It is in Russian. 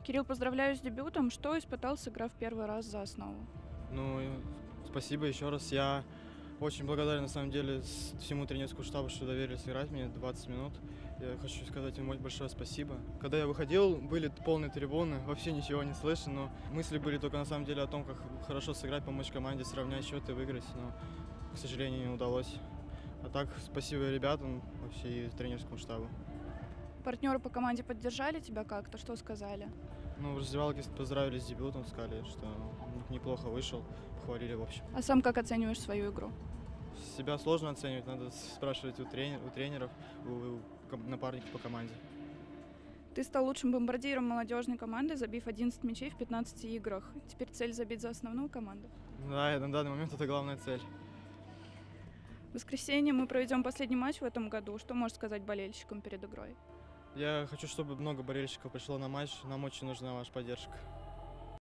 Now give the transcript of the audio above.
Кирилл, поздравляю с дебютом. Что испытал, сыграв первый раз за основу? Ну, спасибо еще раз. Я очень благодарен, на самом деле, всему тренерскому штабу, что доверили сыграть мне 20 минут. Я хочу сказать им большое спасибо. Когда я выходил, были полные трибуны, вообще ничего не слышно, но мысли были только, на самом деле, о том, как хорошо сыграть, помочь команде, сравнять счет и выиграть, но, к сожалению, не удалось. А так, спасибо ребятам, вообще и тренерскому штабу. Партнеры по команде поддержали тебя как-то? Что сказали? Ну, в раздевалке поздравили с дебютом, сказали, что неплохо вышел, похвалили в общем. А сам как оцениваешь свою игру? Себя сложно оценивать, надо спрашивать у тренеров, у напарников по команде. Ты стал лучшим бомбардиром молодежной команды, забив 11 мячей в 15 играх. Теперь цель забить за основную команду? Да, на данный момент это главная цель. В воскресенье мы проведем последний матч в этом году. Что можешь сказать болельщикам перед игрой? Я хочу, чтобы много болельщиков пришло на матч, нам очень нужна ваша поддержка.